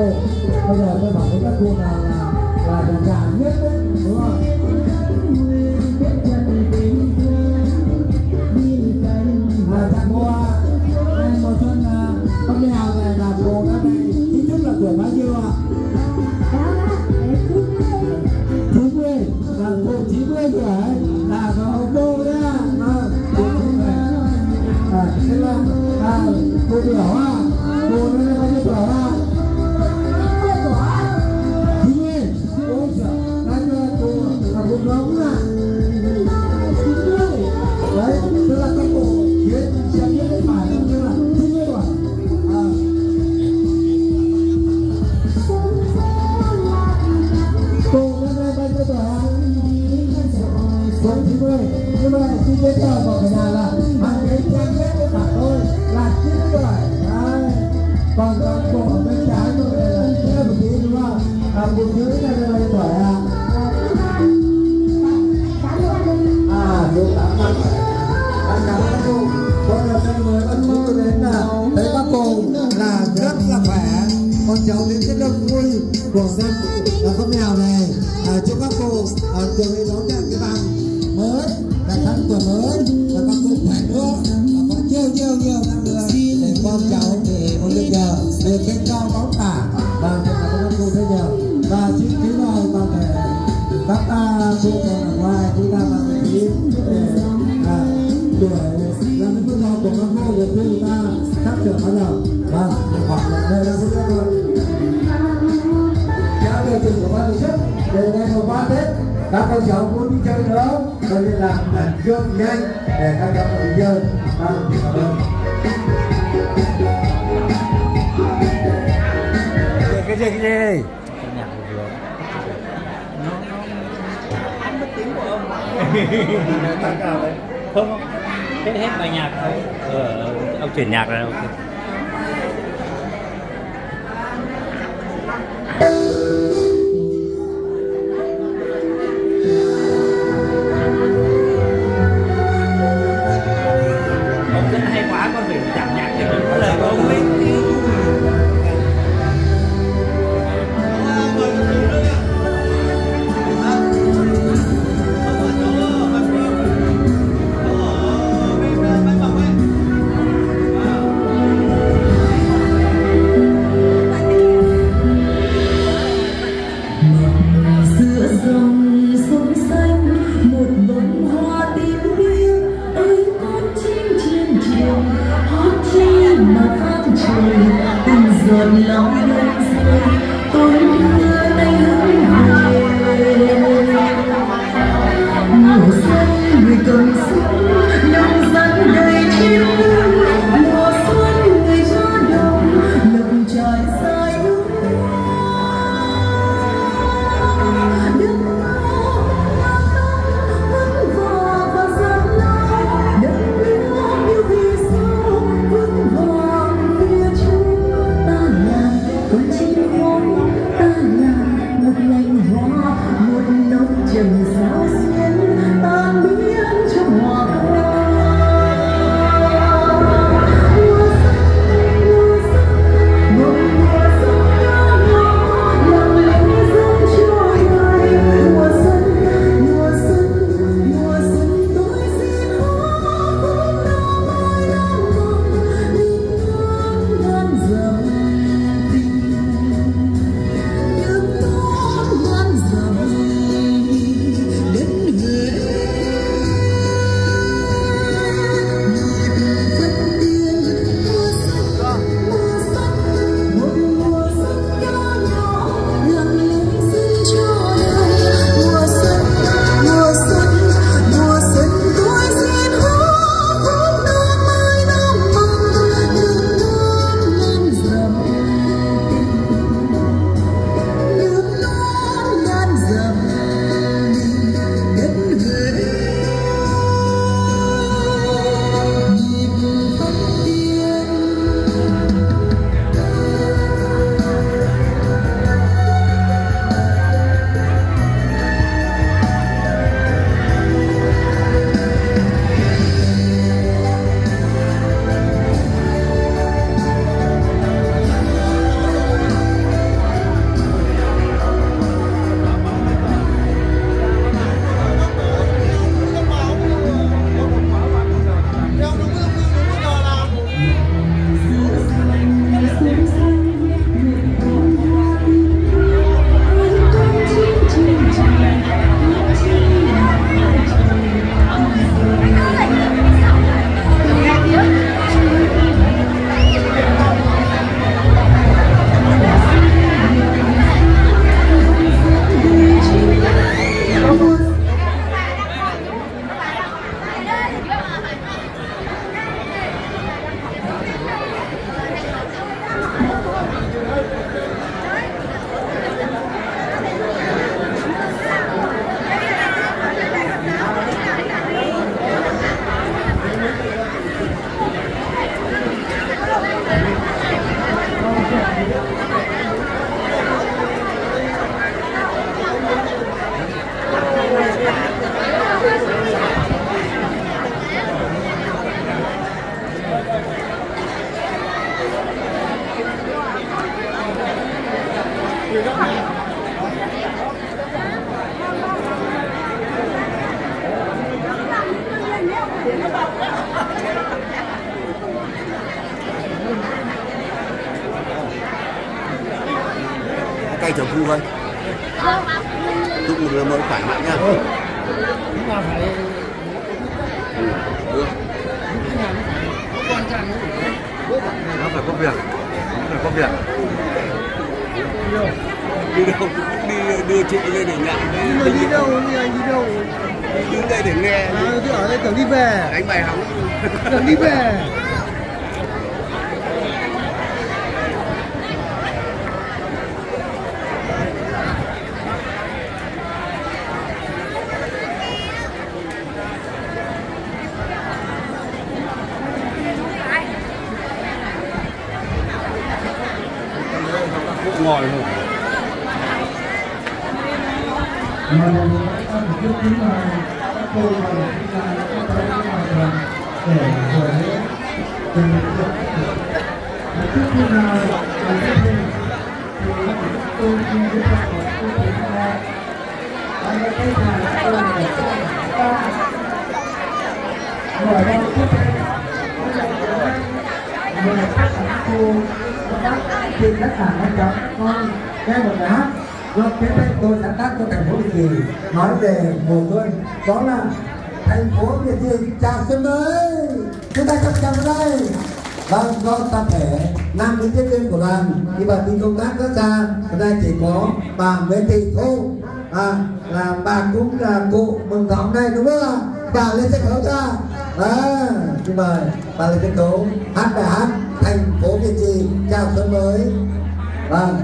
cô. Bây giờ tôi bảo với các cô là già nhất đấy, đúng không? Chàng cô em mùa xuân con mèo này là cô các này chính thức là tuổi bao nhiêu ạ? 90, là cô 90 tuổi là có cô đấy ạ. Thế là cô biểu à, cô nó bao nhiêu tuổi à? 90, ôi trời, đấy cô là cô gấu à. Đấy, tức là các cô biết xem biết phải không, như là 90 tuổi. Cô năm nay bao nhiêu tuổi ạ? Cô 90, nhưng mà khi đến giờ vào cái nhà là hàng cái trang kết với cả tôi là 90 tuổi. Đấy, còn cô ở bên trái tôi là chưa một tí đúng không? Phụ nữ này là bao nhiêu tuổi ạ? Cô 8 năm. Cảm ơn các cô. Con là năm mới bác sĩ tôi đến là thấy các cô là rất là khỏe. Con cháu đến rất đông vui của dân con mèo này. Chúc các cô chuẩn bị đón nhận cái năm mới, là tháng tuổi mới, và các cô khỏe nữa và có nhiều năm nữa để con cháu để con được nhờ được cái cao bóng cả. Và cảm ơn các cô rất nhiều. Và xin kính mời toàn thể các cô còn ở ngoài chúng ta vào cái phim để tuổi làm cái phước của các cô để chúng ta sắp sửa bắt đầu. Vâng, hoặc là đây là phước thôi. Kéo về trường của ban tổ chức để ngày mùng 3 Tết các con cháu muốn đi chơi nữa, cho nên là khẩn trương nhanh để các cháu đi chơi. Vâng, cảm ơn. Cái gì? Anh mất tiếng của ông. Không, hết bài nhạc thôi. Ông chuyển nhạc ra. Ok. Ông rất hay quá, con phải giảm nhạc cho những lời của ông ấy. Con chim hoang Cây chồng thu thôi. Chúc mừng năm mới khỏe mạnh nha. Chúng ta phải Được. quan trọng Nó phải có việc. Nó phải có việc. Đi đâu? Đi đưa chị lên để nhận. Đi đâu? Anh đi đâu? Đi đứng đây để nghe. Tôi ở đây tưởng đi về. Đánh bài hóng. Tưởng đi về. Cũng ngồi rồi. Xin tất cả các cháu con nghe một bài hát do kế bên tôi sáng tác cho thành phố Việt Trì nói về mùa xuân, đó là thành phố Việt Trì chào xuân mới. Chúng ta cùng chào đây. Vâng, do tập thể nam nữ tiếp viên của đoàn đi vào đi công tác rất xa, hôm nay chỉ có bà Nguyễn Thị Thu là bà cũng là cụ mừng thọ hôm nay, đúng không ạ? Bà lên sân khấu ra. Xin mời bà lên sân khấu hát bài hát thành phố Việt Trì chào xuân mới. Vâng.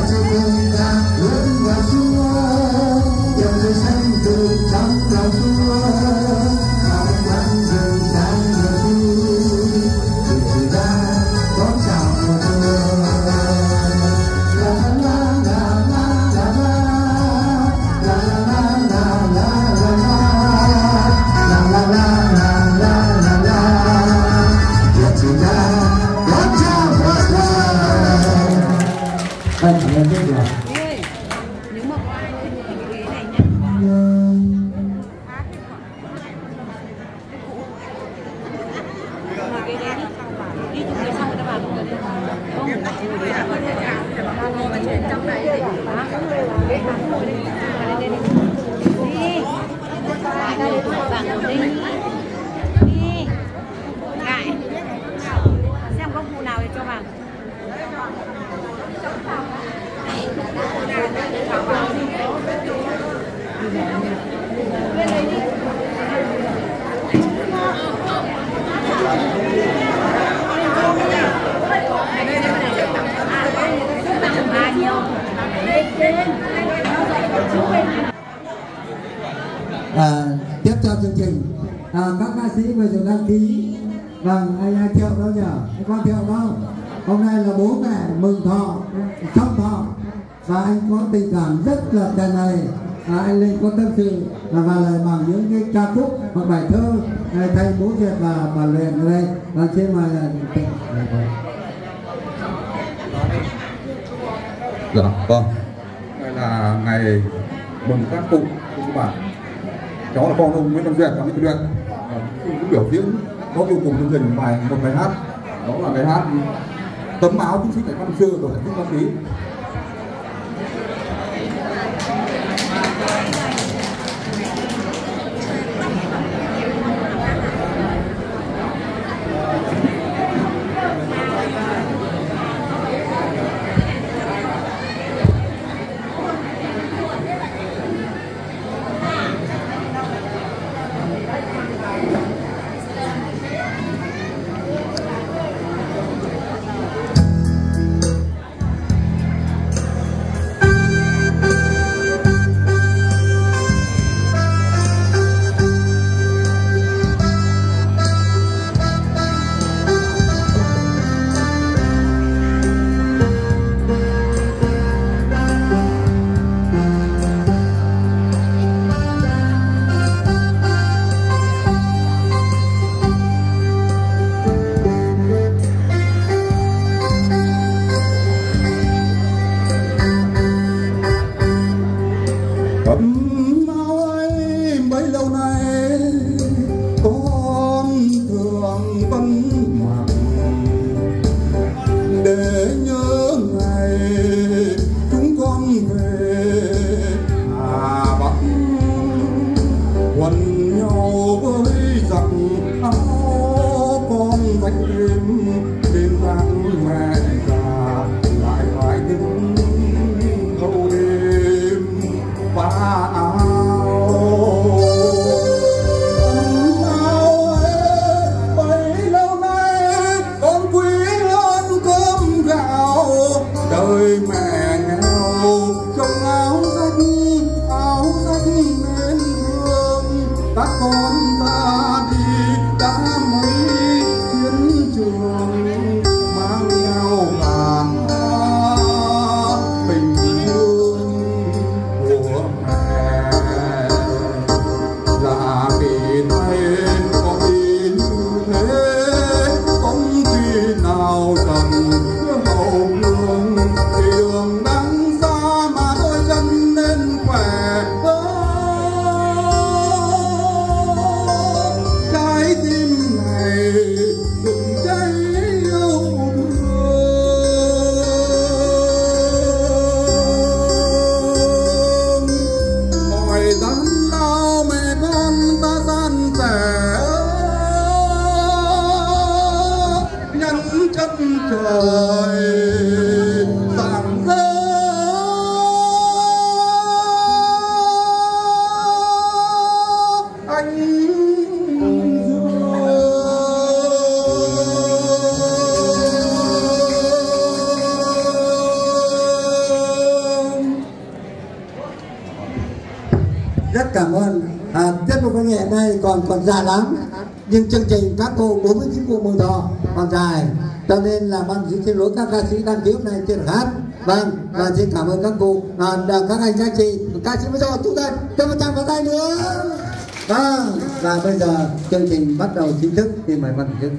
Hãy subscribe cho kênh Ghiền Mì Gõ để không bỏ lỡ Tiếp theo chương trình các ca sĩ vừa được đăng ký. Vâng, anh Thiệu đâu nhỉ? Anh Quang Thiệu đâu? Hôm nay là bố mẹ mừng thọ, song thọ, và anh có tình cảm rất là tràn đầy. Anh Linh có tâm sự và lời bằng những cái ca khúc hoặc bài thơ thầy bố Việt và bà Luyện ở đây. Và trên mời dạ vâng, đây là ngày mừng các cụ các bạn. Cháu là con ông Nguyễn Văn Duyệt và Nguyễn Thị Luyện cũng biểu diễn có vô cùng chương trình một bài hát, đó là bài hát Tấm áo chiến sĩ cảnh sát xưa của Nguyễn Văn Tý. Rất cảm ơn. Tiết mục văn nghệ này còn dài lắm, nhưng chương trình các cô 49 cụ mừng thọ còn dài, cho nên là ban xin lỗi các ca sĩ đăng ký hôm nay chưa được hát. Vâng, và xin cảm ơn các cô, các anh các chị, ca sĩ bây giờ chúng ta cho một tràng vào tay nữa. Vâng, và bây giờ chương trình bắt đầu chính thức, thì mời ban tổ chức.